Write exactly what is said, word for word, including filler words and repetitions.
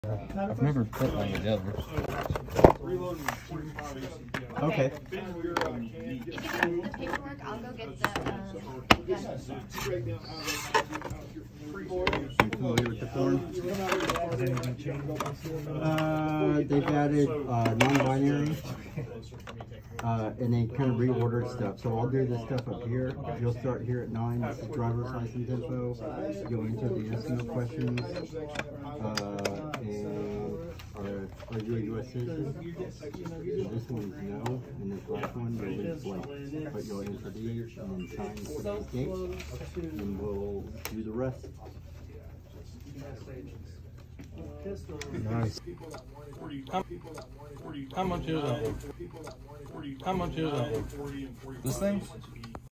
I've never put one together. Okay. You can do the paperwork. I'll go get the. Uh, You familiar with the form? Uh, they've added uh, non-binary, uh, and they kind of reordered stuff. So I'll do this stuff up here. You'll start here at nine. This is driver's license info. You'll answer the yes no questions. Uh, and are, are you a U S citizen? And this one's no, and this last one will leave blank. But you'll answer these and then sign for the gate, and we'll do the rest. Nice. How, how much is it? How much is it? This thing?